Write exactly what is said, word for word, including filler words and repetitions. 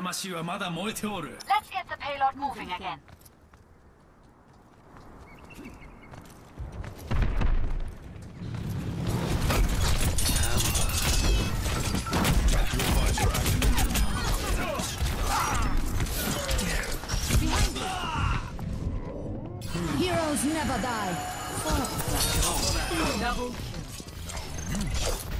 Let's get the payload moving again. Heroes never die. Double kill.